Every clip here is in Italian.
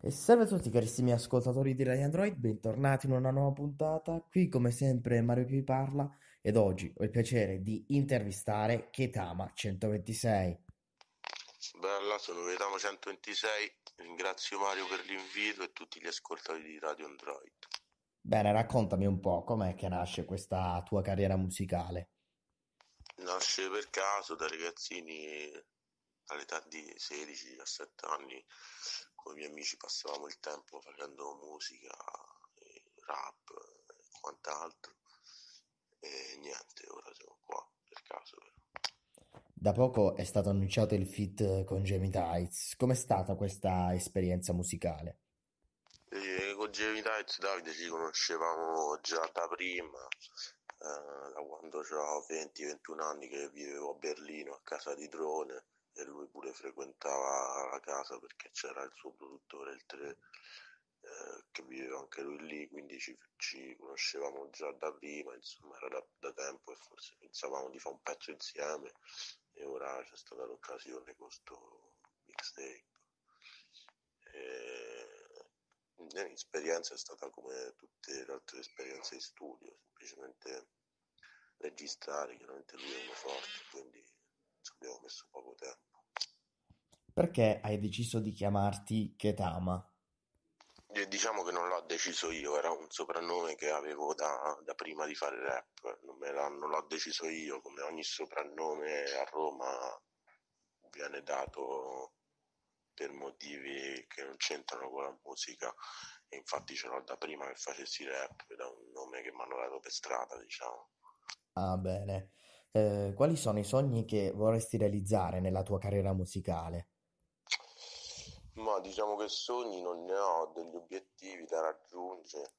E salve a tutti carissimi ascoltatori di Radio Android, bentornati in una nuova puntata. Qui come sempre Mario Pi parla ed oggi ho il piacere di intervistare Ketama 126. Bella, sono Gaetano 126, ringrazio Mario per l'invito e tutti gli ascoltatori di Radio Android. Bene, raccontami un po' com'è che nasce questa tua carriera musicale. Nasce per caso da ragazzini all'età di 16-17 anni, con i miei amici passavamo il tempo facendo musica, rap e quant'altro e niente, ora siamo qua per caso. Da poco è stato annunciato il feat con Jamie Tights. Com'è stata questa esperienza musicale? Con Jamie Tights Davide ci conoscevamo già da prima, da quando avevo 20-21 anni che vivevo a Berlino a casa di Drone e lui pure frequentava la casa perché c'era il suo produttore, il 3, che viveva anche lui lì, quindi ci conoscevamo già da prima, insomma era da tempo e forse pensavamo di fare un pezzo insieme e ora c'è stata l'occasione con sto mixtape. L'esperienza è stata come tutte le altre esperienze di studio, semplicemente registrare, chiaramente lui è uno forte, quindi ci abbiamo messo poco tempo. Perché hai deciso di chiamarti Ketama? E diciamo che non l'ho deciso io, era un soprannome che avevo da prima di fare rap, non l'ho deciso io, come ogni soprannome a Roma viene dato per motivi che non c'entrano con la musica e infatti ce l'ho da prima che facessi rap, da un nome che mi hanno dato per strada, diciamo. Ah, bene. Quali sono i sogni che vorresti realizzare nella tua carriera musicale? Ma diciamo che sogni non ne ho, degli obiettivi da raggiungere.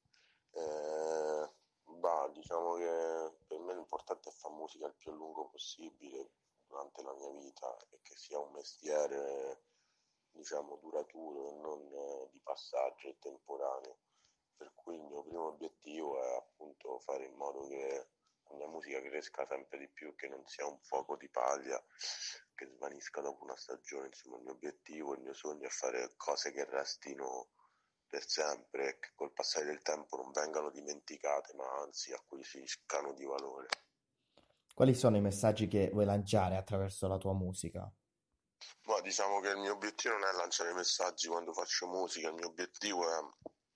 Diciamo che per me l'importante è fare musica il più a lungo possibile durante la mia vita e che sia un mestiere, diciamo, duraturo e non di passaggio e temporaneo. Per cui il mio primo obiettivo è appunto fare in modo che la mia musica cresca sempre di più, che non sia un fuoco di paglia che svanisca dopo una stagione. Insomma, il mio obiettivo, il mio sogno è fare cose che restino per sempre e che col passare del tempo non vengano dimenticate, ma anzi acquisiscano di valore. Quali sono i messaggi che vuoi lanciare attraverso la tua musica? Ma diciamo che il mio obiettivo non è lanciare messaggi quando faccio musica, il mio obiettivo è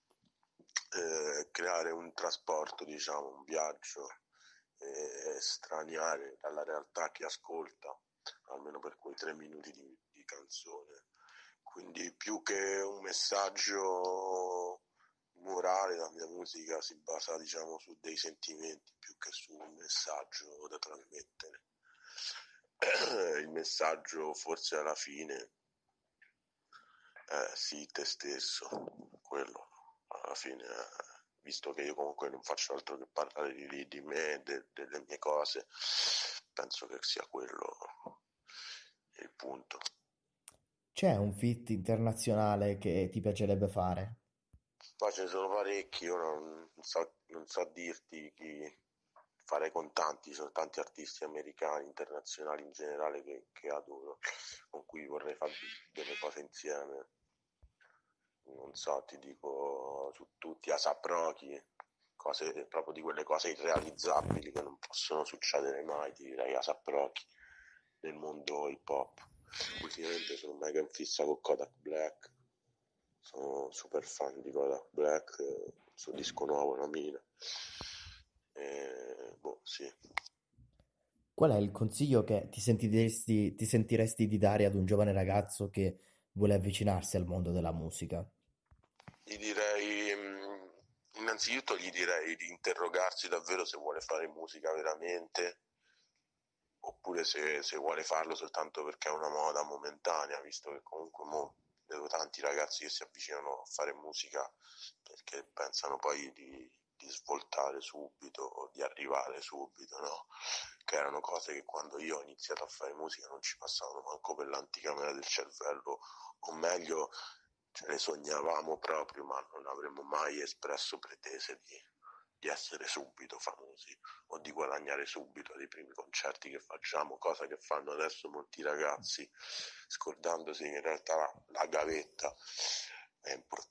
creare un trasporto, diciamo, un viaggio, straniare dalla realtà chi ascolta, almeno per quei 3 minuti di canzone. Quindi più che un messaggio morale, la mia musica si basa, diciamo, su dei sentimenti più che su un messaggio da trasmettere. Il messaggio forse alla fine è sii te stesso, quello alla fine, visto che io comunque non faccio altro che parlare di me, delle mie cose, penso che sia quello il punto. C'è un feat internazionale che ti piacerebbe fare? Poi ce ne sono parecchi, io non so dirti chi fare con tanti, sono tanti artisti americani, internazionali in generale che adoro, con cui vorrei fare delle cose insieme. Non so, ti dico su tutti, A$AP Rocky, cose proprio di quelle cose irrealizzabili che non possono succedere mai, ti direi A$AP Rocky nel mondo hip hop. Ultimamente sono mega in fissa con Kodak Black, sono super fan di Kodak Black, il suo disco nuovo, La Mina. Sì. Qual è il consiglio che ti sentiresti di dare ad un giovane ragazzo che vuole avvicinarsi al mondo della musica? Gli direi, innanzitutto gli direi di interrogarsi davvero se vuole fare musica veramente, oppure se vuole farlo soltanto perché è una moda momentanea, visto che comunque vedo tanti ragazzi che si avvicinano a fare musica perché pensano poi di svoltare subito o di arrivare subito, no? Che erano cose che quando io ho iniziato a fare musica non ci passavano manco per l'anticamera del cervello, o meglio, ce le sognavamo proprio, ma non avremmo mai espresso pretese di essere subito famosi o di guadagnare subito dei primi concerti che facciamo, cosa che fanno adesso molti ragazzi, scordandosi che in realtà la gavetta è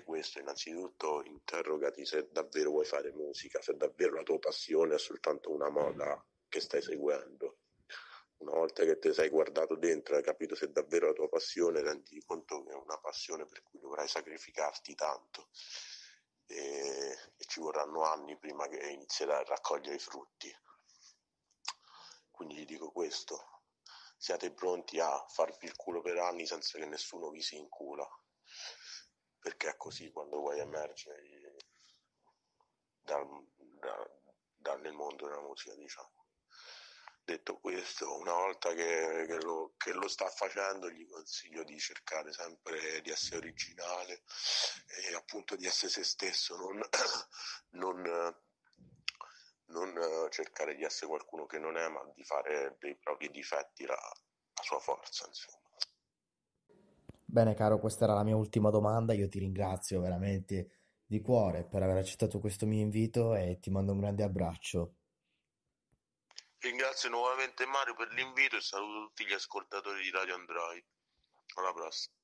fare questo, innanzitutto interrogati se davvero vuoi fare musica, se davvero la tua passione è soltanto una moda che stai seguendo. Una volta che ti sei guardato dentro e hai capito se è davvero la tua passione, rendi conto che è una passione per cui dovrai sacrificarti tanto e ci vorranno anni prima che inizierai a raccogliere i frutti. Quindi gli dico questo: siate pronti a farvi il culo per anni senza che nessuno vi si incula, perché è così quando vuoi emergere nel mondo della musica, diciamo. Detto questo, una volta che lo sta facendo, gli consiglio di cercare sempre di essere originale e appunto di essere se stesso, non cercare di essere qualcuno che non è, ma di fare dei propri difetti la sua forza, insomma. Bene, caro, questa era la mia ultima domanda. Io ti ringrazio veramente di cuore per aver accettato questo mio invito e ti mando un grande abbraccio. Ringrazio nuovamente Mario per l'invito e saluto tutti gli ascoltatori di Radio Android. Alla prossima.